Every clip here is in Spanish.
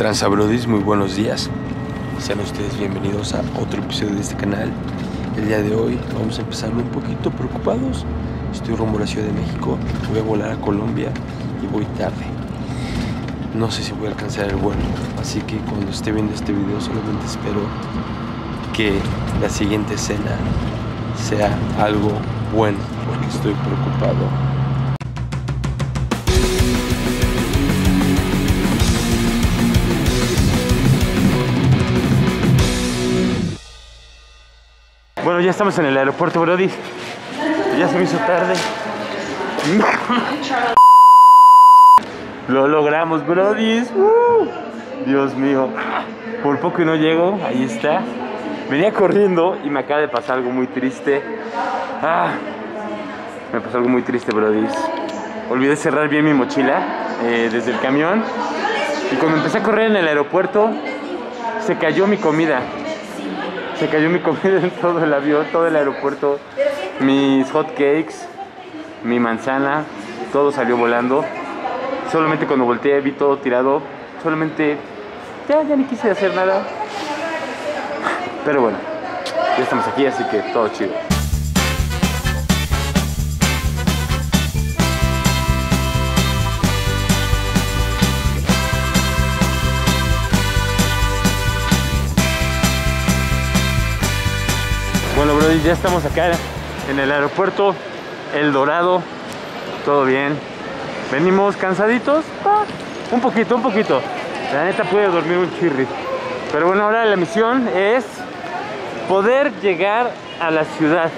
tranza, brodis? Muy buenos días. Sean ustedes bienvenidos a otro episodio de este canal. El día de hoy vamos a empezar un poquito preocupados. Estoy rumbo a la Ciudad de México, voy a volar a Colombia y voy tarde. No sé si voy a alcanzar el vuelo, así que cuando esté viendo este video solamente espero que la siguiente escena sea algo bueno, porque estoy preocupado. Bueno, ya estamos en el aeropuerto, brody. Ya se me hizo tarde. Lo logramos, brody. Dios mío. Por poco y no llego. Ahí está. Venía corriendo y me acaba de pasar algo muy triste. Me pasó algo muy triste, brody. Olvidé cerrar bien mi mochila desde el camión. Y cuando empecé a correr en el aeropuerto, se cayó mi comida. Se cayó mi comida en todo el avión, todo el aeropuerto. Mis hot cakes, mi manzana, todo salió volando. Solamente cuando volteé vi todo tirado. Solamente ya ni quise hacer nada. Pero bueno, ya estamos aquí, así que todo chido. Bueno, brody, ya estamos acá en el aeropuerto El Dorado. Todo bien. Venimos cansaditos. Un poquito. La neta pude dormir un chirri. Pero bueno, ahora la misión es poder llegar a la ciudad.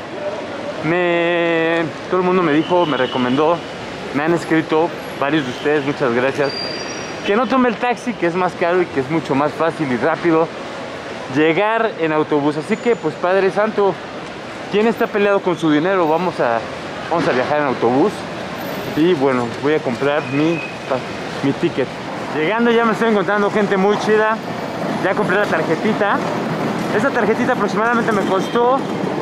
Todo el mundo me dijo, me recomendó, me han escrito varios de ustedes, muchas gracias, que no tome el taxi, que es más caro y que es mucho más fácil y rápido llegar en autobús. Así que pues Padre Santo, ¿quién está peleado con su dinero? Vamos a viajar en autobús. Y bueno, voy a comprar mi ticket. Llegando ya me estoy encontrando gente muy chida. Ya compré la tarjetita. Esta tarjetita aproximadamente me costó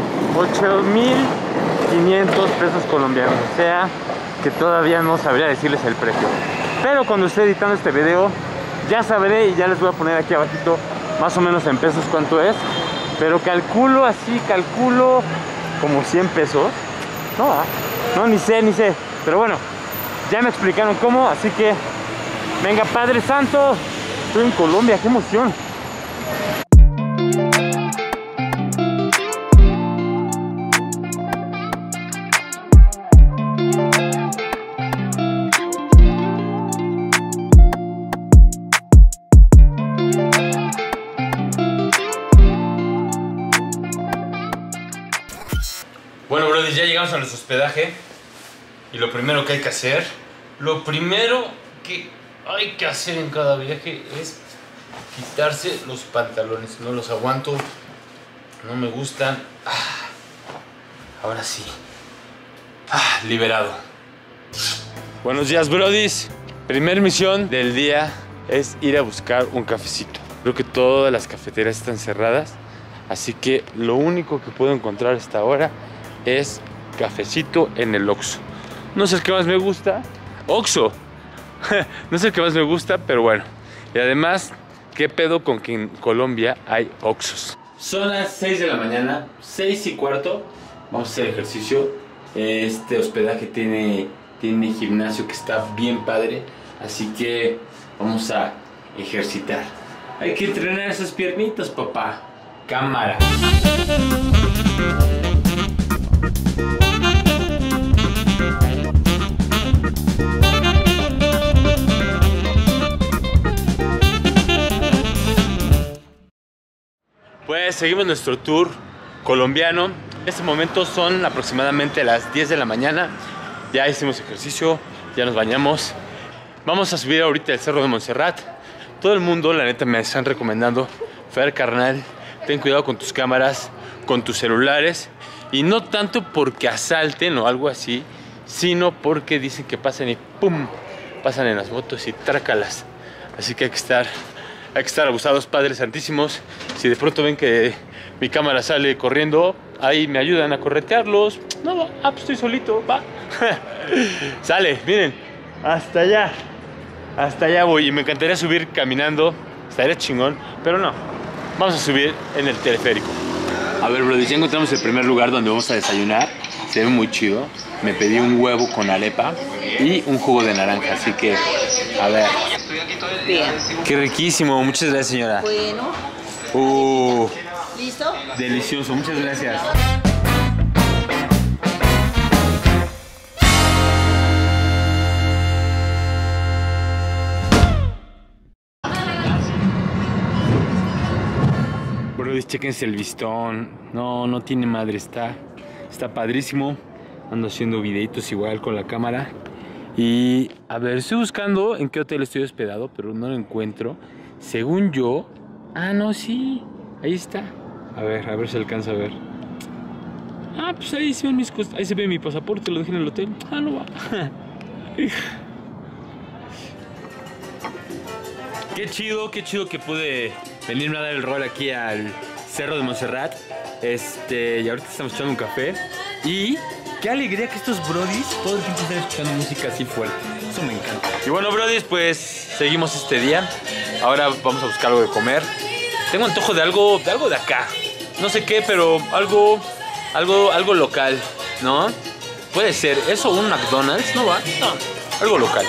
8,500 pesos colombianos. O sea que todavía no sabría decirles el precio. Pero cuando esté editando este video ya sabré y ya les voy a poner aquí abajito más o menos en pesos cuánto es. Pero calculo como 100 pesos. No, ni sé. Pero bueno, ya me explicaron cómo, así que venga, Padre Santo. Estoy en Colombia, qué emoción. Bueno, brother, ya llegamos a nuestro hospedaje. Y lo primero que hay que hacer, en cada viaje es quitarse los pantalones. No los aguanto, no me gustan. Ahora sí. Liberado. Buenos días, brodis. Primer misión del día es ir a buscar un cafecito. Creo que todas las cafeterías están cerradas, así que lo único que puedo encontrar hasta ahora es cafecito en el Oxxo. No sé el que más me gusta. Oxxo. No sé el que más me gusta, pero bueno. Y además, ¿qué pedo con que en Colombia hay Oxxos? Son las 6 de la mañana, 6:15. Vamos a hacer ejercicio. Este hospedaje tiene gimnasio que está bien padre. Así que vamos a ejercitar. Hay que entrenar esas piernitas, papá. Cámara. Pues seguimos nuestro tour colombiano. En este momento son aproximadamente las 10 de la mañana. Ya hicimos ejercicio, ya nos bañamos. Vamos a subir ahorita el Cerro de Montserrat. Todo el mundo, la neta, me están recomendando: Fer, carnal, ten cuidado con tus cámaras, con tus celulares. Y no tanto porque asalten o algo así, sino porque dicen que pasan y ¡pum! Pasan en las motos y trácalas. Así que hay que estar abusados, Padres Santísimos. Si de pronto ven que mi cámara sale corriendo, ahí me ayudan a corretearlos. No, pues estoy solito, va. Sale, miren, hasta allá voy. Y me encantaría subir caminando, estaría chingón, pero no. Vamos a subir en el teleférico. A ver, bro, ya encontramos el primer lugar donde vamos a desayunar. Se ve muy chido. Me pedí un huevo con arepa y un jugo de naranja, así que, a ver. Bien. Qué riquísimo, muchas gracias, señora. Bueno. ¿Listo? Delicioso, muchas gracias. Bro, chequense el vistón. No tiene madre, está padrísimo. Ando haciendo videitos igual con la cámara. Y a ver, estoy buscando en qué hotel estoy hospedado, pero no lo encuentro. Según yo... Ah, no, sí. Ahí está. A ver si alcanza a ver. Ah, pues ahí se ven mis cosas. Ahí se ve mi pasaporte, lo dejé en el hotel. Ah, no va. Qué chido que pude venirme a dar el rol aquí al Cerro de Montserrat. Y ahorita estamos echando un café. Y qué alegría que estos brodis todo el tiempo están escuchando música así fuerte. Eso me encanta. Y bueno, brodis, pues seguimos este día. Ahora vamos a buscar algo de comer. Tengo antojo de algo de acá. No sé qué, pero algo local, ¿no? Puede ser eso, un McDonald's, ¿no va? No, algo local.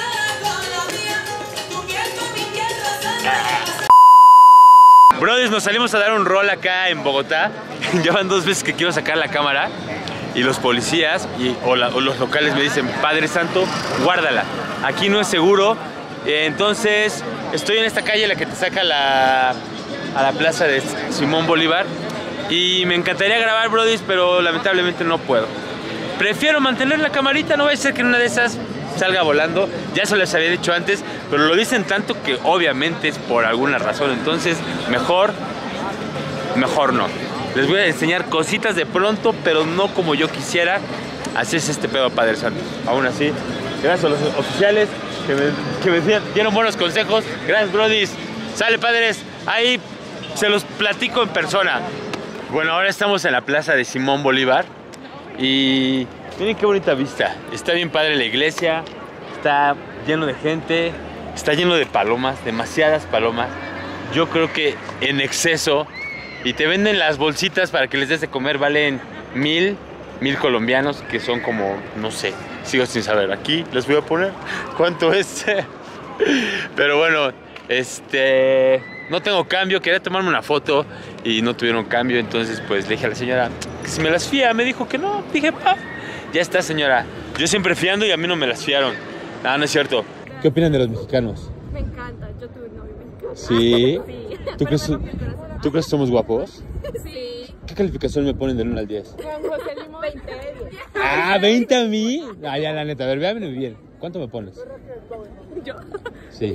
Brothers, nos salimos a dar un rol acá en Bogotá. Ya van 2 veces que quiero sacar la cámara y los policías o los locales me dicen: Padre Santo, guárdala, aquí no es seguro. Entonces estoy en esta calle, la que te saca a la plaza de Simón Bolívar, y me encantaría grabar, brothers, pero lamentablemente no puedo. Prefiero mantener la camarita, no va a ser que en una de esas salga volando. Ya se les había dicho antes, pero lo dicen tanto que obviamente es por alguna razón. Entonces mejor no. Les voy a enseñar cositas de pronto, pero no como yo quisiera. Así es este pedo, Padre Santo. Aún así, gracias a los oficiales que me dieron buenos consejos. Gracias, brodis. Sale, padres. Ahí se los platico en persona. Bueno, ahora estamos en la plaza de Simón Bolívar. Y miren qué bonita vista. Está bien padre la iglesia. Está lleno de gente. Está lleno de palomas, demasiadas palomas. Yo creo que en exceso. Y te venden las bolsitas para que les des de comer. Valen 1000 colombianos, que son como, no sé, sigo sin saber. Aquí les voy a poner cuánto es. Pero bueno, no tengo cambio. Quería tomarme una foto y no tuvieron cambio. Entonces pues le dije a la señora que si me las fía. Me dijo que no. Dije, ya está, señora. Yo siempre fiando y a mí no me las fiaron. No es cierto. ¿Qué opinan de los mexicanos? Me encanta, yo tuve un novio mexicano. ¿Sí? Sí. ¿Tú crees que somos guapos? Sí. ¿Qué calificación me ponen del 1 al 10? Con José Limón. 20 de 10. Ah, 20 a mí. Ah, ya, la neta. A ver, véanme bien. ¿Cuánto me pones? Yo. Sí.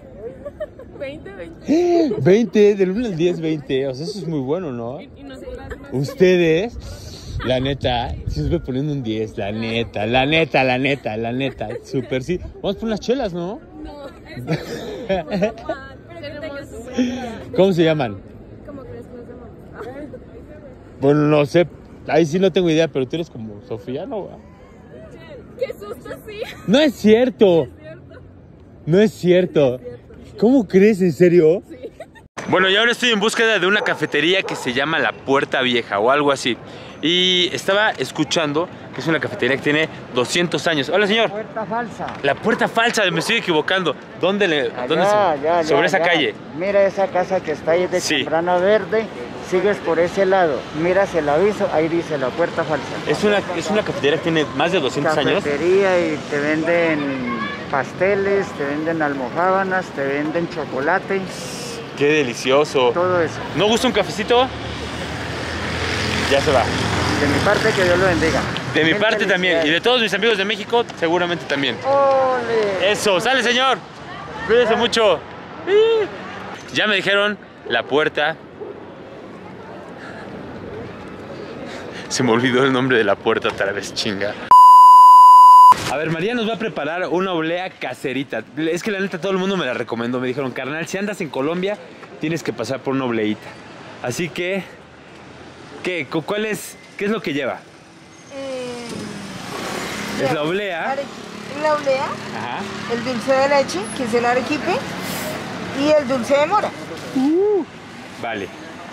20. 20, del 1 al 10, 20. O sea, eso es muy bueno, ¿no? Y no sé las más. Ustedes, la neta, si os voy poniendo un 10, la neta. Súper sí. Vamos por unas chelas, ¿no? No, pero tenemos ¿Cómo se llaman? ¿Cómo crees que nos llamamos? Bueno, no sé. Ahí sí no tengo idea, pero tú eres como Sofía, ¿no? Qué susto, sí. No es cierto. No es cierto. ¿Cómo crees? ¿En serio? Sí. Bueno, y ahora estoy en búsqueda de una cafetería que se llama La Puerta Vieja o algo así. Y estaba escuchando que es una cafetería que tiene 200 años. Hola, señor. La puerta falsa. La Puerta Falsa, me estoy equivocando. ¿Dónde sobre esa calle? Mira esa casa que está ahí de Sí. chambrana verde. Sigues por ese lado. Miras el aviso, ahí dice La Puerta Falsa. Es una cafetería que tiene más de 200 años. Cafetería y te venden pasteles, te venden almojábanas, te venden chocolate, Qué delicioso. todo eso. ¿No gusta un cafecito? Ya se va. De mi parte, que Dios lo bendiga. De mi Mil parte también. Y felicidades. de todos mis amigos de México, seguramente también. ¡Ole! Eso, sale, señor. Cuídese mucho. Ya me dijeron La Puerta. Se me olvidó el nombre de la puerta otra vez, chinga. A ver, María nos va a preparar una oblea caserita. Es que la neta todo el mundo me la recomendó. Me dijeron, carnal, si andas en Colombia, tienes que pasar por una obleita. Así que, ¿qué es lo que lleva? Es la oblea. La oblea, Ajá. el dulce de leche, que es el arequipe, Y el dulce de mora. Vale.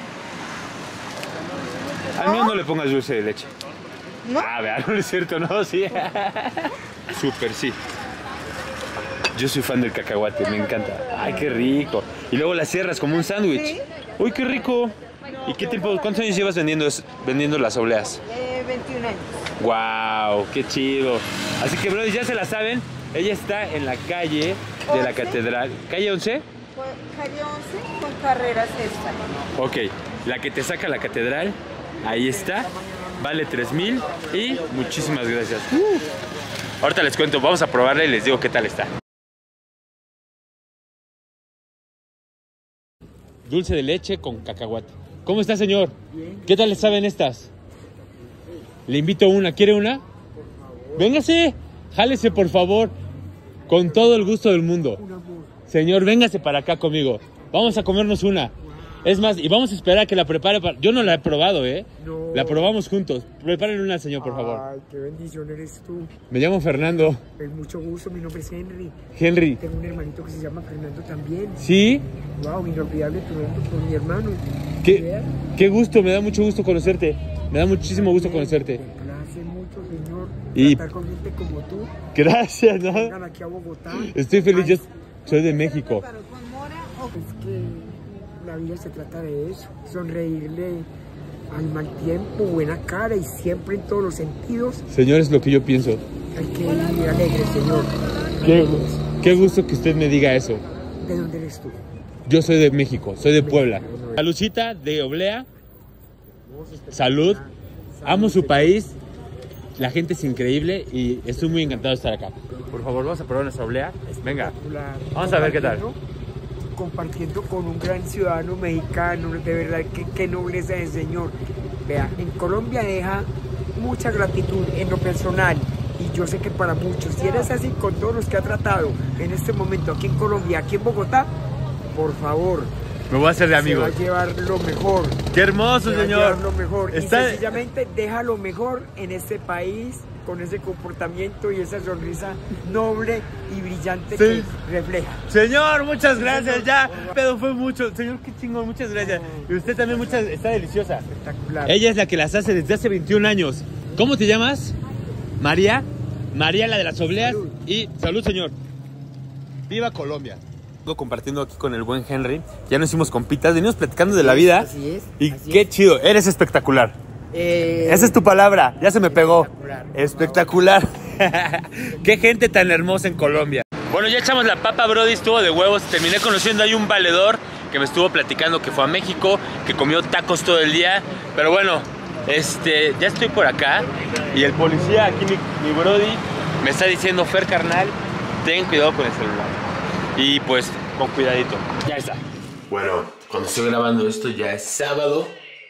Al mío no le pongas dulce de leche. ¿No? Ah, vea, no es cierto, no, sí. Súper, sí. Yo soy fan del cacahuate, me encanta. Ay, qué rico. Y luego la cierras como un sándwich. Sí. Uy, qué rico. ¿Y qué tiempo, cuántos años llevas vendiendo las obleas? 21 años. Wow, qué chido. Así que, bro, ya se la saben. Ella está en la calle de la 11. catedral. ¿Calle 11? Calle 11 con carrera sexta. Ok, la que te saca a la catedral, ahí está. Vale 3,000 y muchísimas gracias. Ahorita les cuento, vamos a probarla y les digo qué tal está. Dulce de leche con cacahuate. ¿Cómo está, señor? Bien. ¿Qué tal le saben estas? Le invito una. ¿Quiere una? Véngase. Jálese, por favor. Con todo el gusto del mundo. Señor, véngase para acá conmigo. Vamos a comernos una. Es más, y vamos a esperar a que la prepare para... Yo no la he probado, ¿eh? No. La probamos juntos. Prepárenle una, señor, por favor. Ay, qué bendición eres tú. Me llamo Fernando. Es mucho gusto, mi nombre es Henry. Henry. Tengo un hermanito que se llama Fernando también. ¿Sí? Wow, inolvidable tu nombre con mi hermano. Qué gusto, me da mucho gusto conocerte. Me da muchísimo gusto conocerte. Me place mucho, señor, Y- tratar con gente como tú. Gracias, ¿no? Vengan aquí a Bogotá. Estoy feliz, yo soy de México. Pero con mora o Es que la vida se trata de eso, sonreírle al mal tiempo, buena cara y siempre en todos los sentidos. Señor, es lo que yo pienso. Hay que ir alegre, señor. Qué gusto que usted me diga eso. ¿De dónde eres tú? Yo soy de México, soy de Puebla. Salucita de Oblea. Salud. Amo su país. La gente es increíble y estoy muy encantado de estar acá. Por favor, vamos a probar nuestra oblea. Venga, Espectacular. vamos a ver qué tal. Compartiendo con un gran ciudadano mexicano, de verdad, qué nobleza del Señor. Vea, en Colombia deja mucha gratitud en lo personal y yo sé que para muchos, si eres así con todos los que ha tratado en este momento aquí en Colombia, aquí en Bogotá, por favor, Me voy a hacer de se amigos. va a llevar lo mejor. Qué hermoso, Se va a señor. llevar lo mejor. Está- Y sencillamente deja lo mejor en este país con ese comportamiento y esa sonrisa noble y brillante Sí. que refleja. Señor, muchas gracias. Ya, pero fue mucho. Señor, qué chingón, muchas gracias. Y usted también, está deliciosa. Espectacular. Ella es la que las hace desde hace 21 años. ¿Cómo te llamas? María. María, la de las obleas. Salud. Y salud, señor. Viva Colombia. Vengo compartiendo aquí con el buen Henry. Ya nos hicimos compitas, venimos platicando de la vida. Así es. Y así qué es. chido, eres espectacular. Esa es tu palabra, ya se me pegó. Espectacular. Qué gente tan hermosa en Colombia. Bueno, ya echamos la papa, brody, estuvo de huevos. Terminé conociendo ahí un valedor que me estuvo platicando que fue a México, que comió tacos todo el día. Pero bueno, ya estoy por acá y el policía aquí, mi brody, me está diciendo: Fer, carnal, ten cuidado con el celular. Y pues, con cuidadito. Ya está. Bueno, cuando estoy grabando esto ya es sábado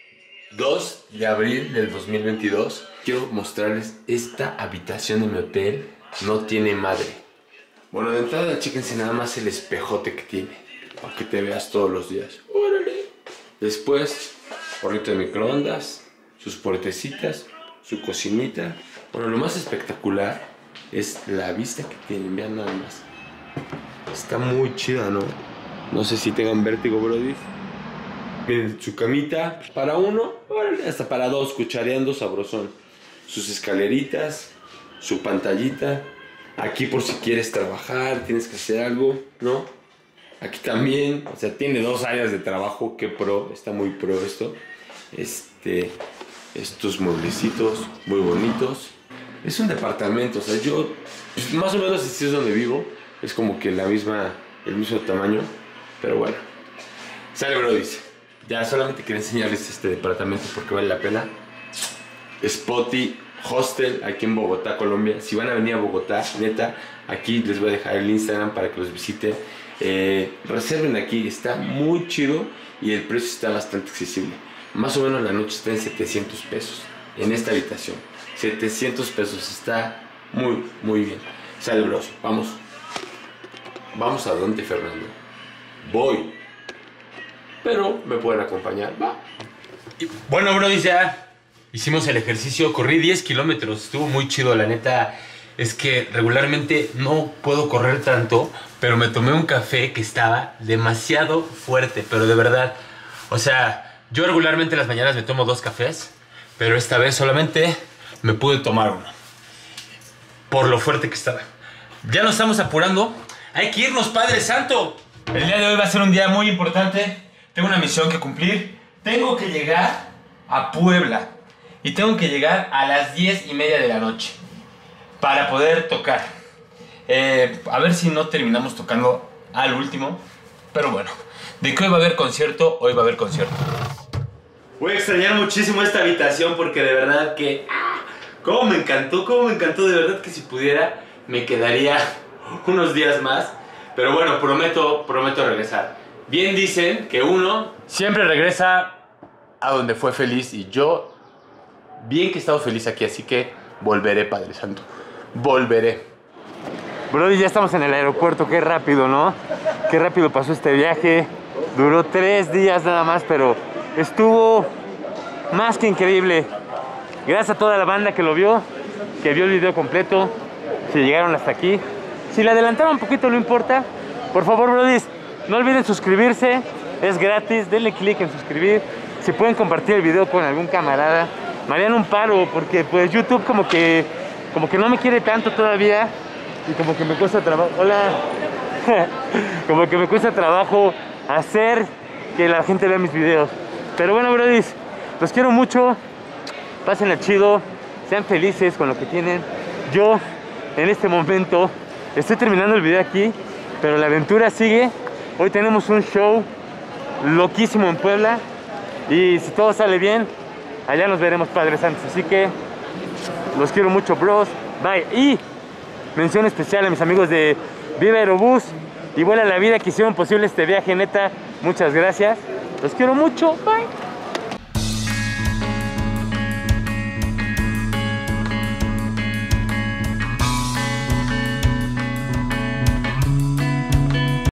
2 de abril del 2022. Quiero mostrarles esta habitación de mi hotel. No tiene madre. Bueno, de entrada, chéquense nada más el espejote que tiene, para que te veas todos los días. ¡Órale! Después, hornito de microondas, sus puertecitas, su cocinita. Bueno, lo más espectacular es la vista que tienen. Vean nada más. Está muy chida, ¿no? No sé si tengan vértigo, brody. Miren, su camita para uno, órale, hasta para dos, cuchareando sabrosón. Sus escaleritas, su pantallita. Aquí por si quieres trabajar, tienes que hacer algo, ¿no? Aquí también, o sea, tiene dos áreas de trabajo. Qué pro, está muy pro esto. Estos mueblecitos muy bonitos. Es un departamento, o sea, yo pues, más o menos así es donde vivo. Es como que el mismo tamaño, pero bueno. Sale, brodis. Ya solamente quería enseñarles este departamento porque vale la pena. Spotty Hostel aquí en Bogotá, Colombia. Si van a venir a Bogotá, neta, aquí les voy a dejar el Instagram para que los visiten. Reserven aquí, está muy chido y el precio está bastante accesible. Más o menos la noche está en 700 pesos en esta habitación. 700 pesos, está muy, muy bien. Sale, bros, vamos. ¿Vamos a dónde, Fernando? Voy. Pero me pueden acompañar, va. Y bueno, bro, ya hicimos el ejercicio. Corrí 10 kilómetros. Estuvo muy chido, la neta. es que regularmente no puedo correr tanto, pero me tomé un café que estaba demasiado fuerte, pero de verdad. O sea, yo regularmente en las mañanas me tomo 2 cafés, pero esta vez solamente me pude tomar uno, por lo fuerte que estaba. Ya nos estamos apurando. Hay que irnos, Padre Santo. El día de hoy va a ser un día muy importante. Tengo una misión que cumplir. Tengo que llegar a Puebla. Y tengo que llegar a las 10:30 de la noche para poder tocar. A ver si no terminamos tocando al último. Pero bueno, de que hoy va a haber concierto, hoy va a haber concierto. Voy a extrañar muchísimo esta habitación porque de verdad que... cómo me encantó, de verdad que si pudiera me quedaría unos días más. Pero bueno, prometo regresar. Bien dicen que uno siempre regresa a donde fue feliz, y yo bien que he estado feliz aquí, así que volveré, Padre Santo, volveré. Brody, ya estamos en el aeropuerto, qué rápido, ¿no? Qué rápido pasó este viaje. Duró 3 días nada más, pero estuvo más que increíble. Gracias a toda la banda que lo vio, que vio el video completo, si llegaron hasta aquí. Si le adelantaron un poquito, no importa. Por favor, brodis, no olviden suscribirse, es gratis, denle click en suscribir. Si pueden compartir el video con algún camarada, me harían un paro, porque pues YouTube como que no me quiere tanto todavía, y como que me cuesta trabajo, hola, como que me cuesta trabajo hacer que la gente vea mis videos. Pero bueno, brodis, los quiero mucho, pásenla chido, sean felices con lo que tienen. Yo en este momento estoy terminando el video aquí, pero la aventura sigue. Hoy tenemos un show loquísimo en Puebla, y si todo sale bien, allá nos veremos, Padre Santo. Así que los quiero mucho, bros. Bye. Y mención especial a mis amigos de Viva Aerobús y Vuela la Vida, que hicieron posible este viaje, neta. Muchas gracias. Los quiero mucho. Bye.